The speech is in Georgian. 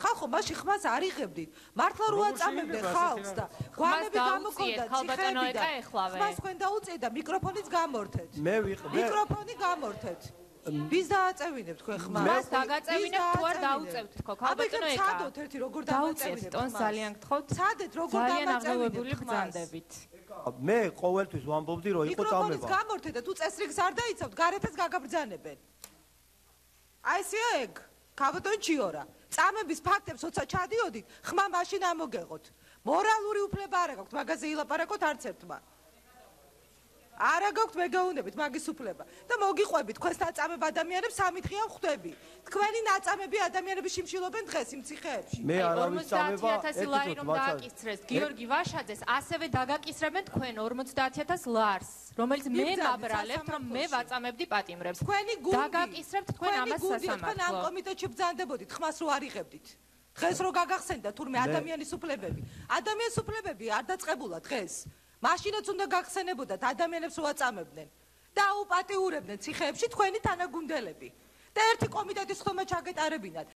ხალხო მაშინ ხმას არ იღებდით მართლა რო აწამებდნენ ხალხს და გვამები გამოქონდა ციხეები და ხმას თქვენ დაუწიეთ და მიკროფონიც გამორთეთ მე ვიყავ მიკროფონი გამორთეთ ვის დააწევინებთ თქვენ ხმას მას დაგაწევინებთ თუ არ დაუწევთ თქო ქალბატონო ეკა ცადოთ ერთი როგორ დააწევინებთ ტონს ძალიან გთხოვთ ცადეთ როგორ დააწევინებთ ბრძანდებით მე ყოველთვის ვამბობდი რომ იყო წამება მიკროფონის გამორთეთ და თუ წესრიგს არ დაიცავთ გარეთაც გაგაბრძანებენ აი ესეა ეგ ქალბატონ ჩიორა წამების ფაქტებს როცა ჩადიოდით ხმა მაშინ ამოგეღოთ მორალური უფლება არ აქვს მაგაზე ილაპარაკოთ არც ერთმა არა გაქვთ მეგეუნებით მაგის უფლება და მოგიყვებით თქვენს ნაწამებ ადამიანებს სამი დღეა ხვდები თქვენი ნაწამები ადამიანები შიმშილობენ დღეს იმ ციხეებში მე არავის წამება 50000 ლარი რომ დააკისრეს გიორგი ვაშაძეს ასევე დაგაკისრებენ თქვენ 50000 ლარს რომელიც მე მაბრალებთ რომ მე ვაწამებდი პატიმრებს თქვენი გუნდი დაგაკისრებთ თქვენ ამას სასამართლო თქვენ ამ კომიტეტში ბრძანდებოდით ხმას რო არ იღებდით დღეს რო გაგახსენდა თურმე ადამიანის უფლებები არ დაწყებულა დღეს მაშინაც უნდა გახსენებოდათ ადამიანებს რო აწამებდნენ და აუპატიურებდნენ ციხეებში თქვენი თანაგუნდელები და ერთი კომიტეტის ხმა ჩაგეტარებინათ